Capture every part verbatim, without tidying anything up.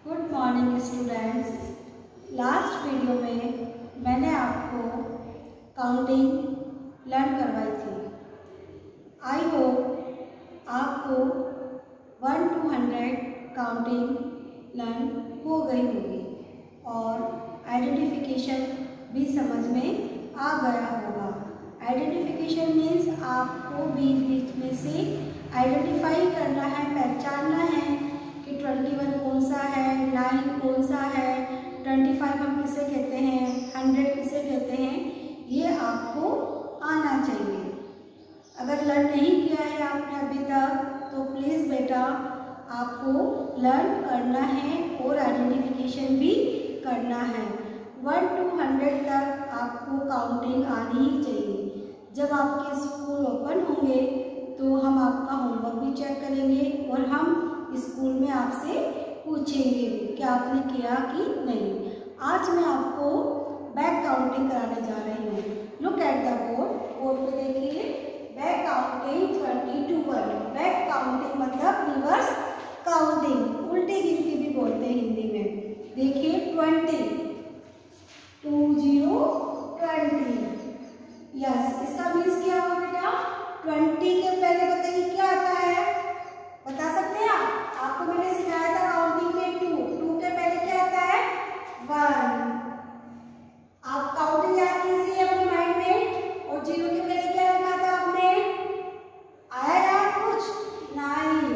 Good morning students. Last video में मैंने आपको काउंटिंग लर्न करवाई थी। आई होप आपको one to hundred counting learn हो गई होगी और आइडेंटिफिकेशन भी समझ में आ गया होगा। आइडेंटिफिकेशन मीन्स आपको बीच बीच में से आइडेंटिफाई करना है, पहचानना है कि ट्वेंटी वन कौन सा है, नाइन कौन सा है, ट्वेंटी फाइव हम किसे कहते हैं, हंड्रेड किसे कहते हैं, ये आपको आना चाहिए। अगर लर्न नहीं किया है आपने अभी तक तो प्लीज़ बेटा आपको लर्न करना है और आइडेंटिफिकेशन भी करना है। वन टू हंड्रेड तक आपको काउंटिंग आनी ही चाहिए। जब आपके स्कूल ओपन होंगे तो हम आपका होमवर्क भी चेक करेंगे और हम स्कूल में आपसे पूछेंगे भी कि आपने किया कि नहीं। आज मैं आपको बैक काउंटिंग कराने जा रही हूँ। Look at the board. Board पे देखिए, back counting twenty to one. Back counting मतलब रिवर्स काउंटिंग, उल्टी गिनती भी बोलते हैं हिंदी में। देखिए twenty, two zero twenty. Yes, इसका मीन्स क्या होगा बेटा? ट्वेंटी के पहले बताइए क्या आता है, बता सकते हैं आप? आपको मैंने सिखाया था काउंटिंग में टू, टू के पहले क्या आता है? वन। आप काउंटिंग याद कीजिए अपने माइंड में। और जीरो के पहले क्या लिखा था आपने? आया याद कुछ? नाइन,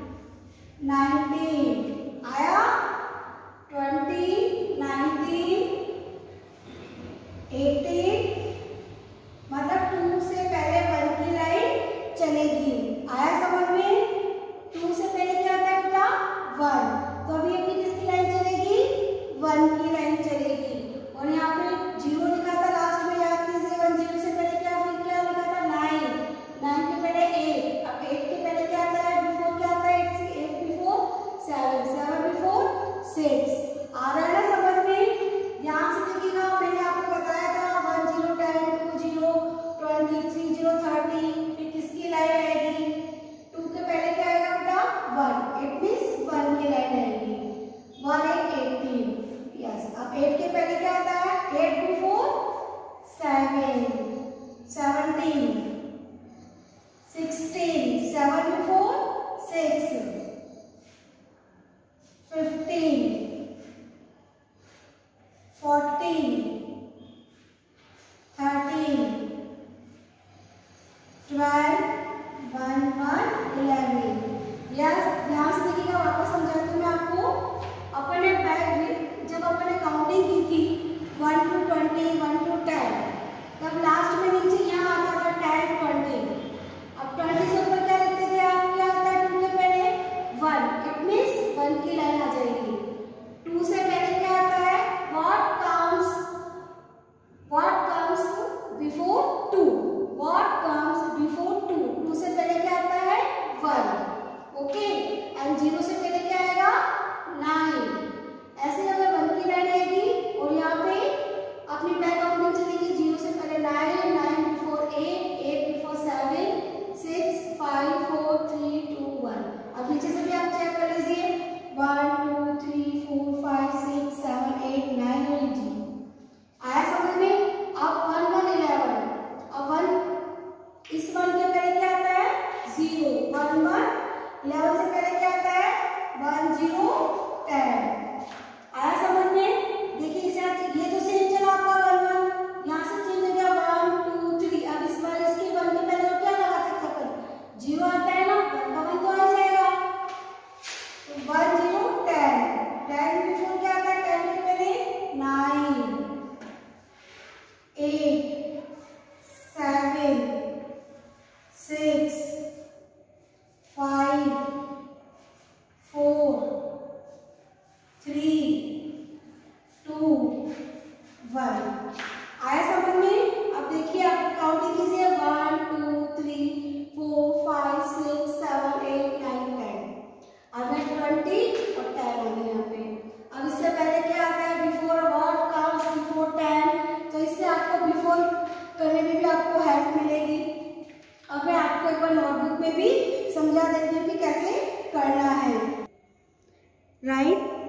नाइनटीन आया, ट्वेंटी, नाइनटीन, एटीन। मतलब टू से पहले वन की लाइन चलेगी। आया समझ में? टू से पहले क्या आता है बेटा? वन। तो अभी अपनी किसकी लाइन चलेगी? वन की लाइन चलेगी। और यहाँ पे जीरो लिखा था लास्ट में, याद कीजिए। वन जीरो से पहले क्या फिर क्या लिखा था? नाइन। नाइन के पहले एट। अब एट के पहले क्या आता है? बिफोर क्या आता है? एट से eight before seven, seven before six. आ रहा है ना समझ में? ध्यान से देखिएगा, मैंने आपको बताया था one zero ten, two zero twenty, three zero thirty. फिर किसकी लाइन आएगी? टू के पहले क्या आएगा बेटा? वन। इट मीन्स वन की लाइन आएगी। One eight eighteen. यस, अब एट के पहले क्या आता है? Eight before seven, seventeen, sixteen, seven before six, fifteen, fourteen, thirteen, twelve, one one eleven. Yes, ध्यान से देखिएगा, वापस समझाती हूँ मैं आपको। अपन ने बैक जब अपन ने काउंटिंग की थी one to twenty, one to ten, तब लास्ट में नीचे यहाँ आता था टेन, ट्वेंटी। अब ट्वेंटी से ऊपर क्या लिखते थे आप? क्या आता है टू के पहले? वन। इट मीन्स वन की लाइन आ जाएगी। टू से पहले क्या आता है? What comes, what comes before two, what comes before two. Two से पहले क्या आता है? वन। ओके, एंड जीरो से पहले क्या आएगा? नाइन। ऐसे अगर वन की लाइन आएगी और यहाँ पे अपनी बैक काउंटिंग चलेगी। जीरो से पहले nine, nine before eight, eight before seven, six, five, four, three, two, one. अब नीचे से भी आप चेक कर लीजिए, one two three four five six seven eight nine और जीरो। आया समझ में? अब वन वन इलेवन। अब वन, इस वन के पहले क्या आता है? जीरो। वन वन इलेवन से पहले क्या आता है? One zero ten. आया समझ में? देखिए इसे ये तो सेम चला आपका वन वन, यहाँ से चेंज हो गया वन टू थ्री। अब इस बार इसके वन के पहले और क्या लगा सकते अपन? जीरो आता है ना, वन का वन तो आ जाएगा। तो one zero ten. Ten before क्या आता है? टेन के पहले nine, eight, seven, six, five, four, three, two, one. आया समझ में? अब देखिए आप काउंटिंग कीजिए, one two three four five six seven eight nine ten. अब है ट्वेंटी और टेन हो गए यहाँ पे। अब इससे पहले क्या आता है? Before, what comes before ten. तो इससे आपको बिफोर करने में भी आपको हेल्प मिलेगी। अब मैं आपको एक बार नोटबुक में भी समझा देती हूँ कि कैसे करना है। Right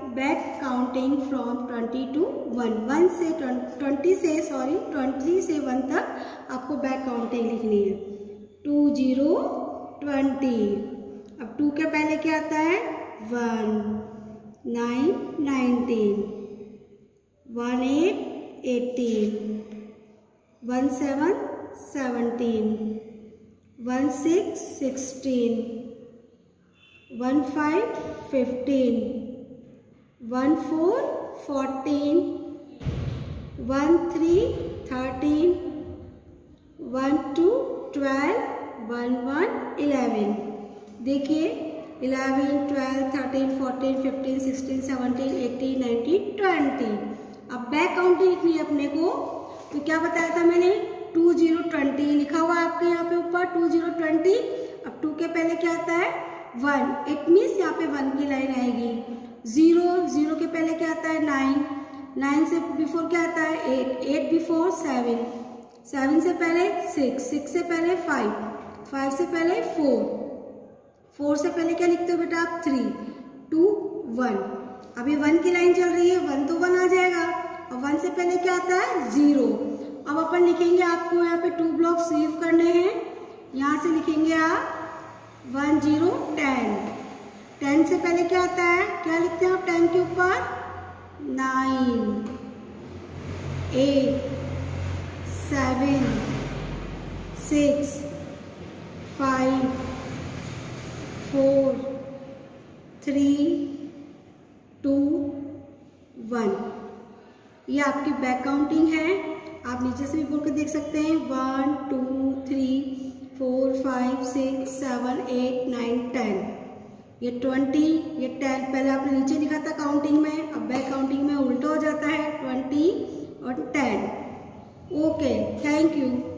back counting from twenty to one, one से ट्वेंटी से सॉरी ट्वेंटी से वन तक आपको बैक काउंटिंग लिखनी है। Two zero twenty. अब टू के पहले क्या आता है? One, nine nineteen, one eight eighteen, one seven seventeen, one six sixteen, one five fifteen, one four fourteen, one three thirteen, one two twelve, one one eleven. देखिए eleven, twelve, thirteen, fourteen, fifteen, sixteen, seventeen, eighteen, nineteen, twenty. अब back counting लिखनी है अपने को, तो क्या बताया था मैंने? टू जीरो ट्वेंटी लिखा हुआ है आपके यहाँ पे ऊपर, टू जीरो ट्वेंटी। अब टू के पहले क्या आता है? वन, इट मीन्स यहाँ पे वन की लाइन आएगी। जीरो, जीरो के पहले क्या आता है? नाइन, नाइन से बिफोर क्या आता है? Eight, eight before seven, seven से पहले सिक्स, सिक्स से पहले फाइव, फाइव से पहले फोर, फोर से पहले क्या लिखते हो बेटा आप? Three, two, one. अभी वन की लाइन चल रही है, वन तो वन आ जाएगा, और वन से पहले क्या आता है? जीरो। अब अपन लिखेंगे, आपको यहाँ पे टू ब्लॉक सेव करने हैं, यहाँ से लिखेंगे आप वन जीरो टेन। टेन से पहले क्या आता है? क्या लिखते हैं आप टेन के ऊपर? Nine, eight, seven, six, five, four, three, two, one. ये आपकी बैक काउंटिंग है। आप नीचे से भी बोल के देख सकते हैं, one two three four five six seven eight nine ten. ये ट्वेंटी, ये टेन पहले आपने नीचे लिखा था काउंटिंग में, अब बैक काउंटिंग में उल्टा हो जाता है, ट्वेंटी और टेन। Okay, thank you.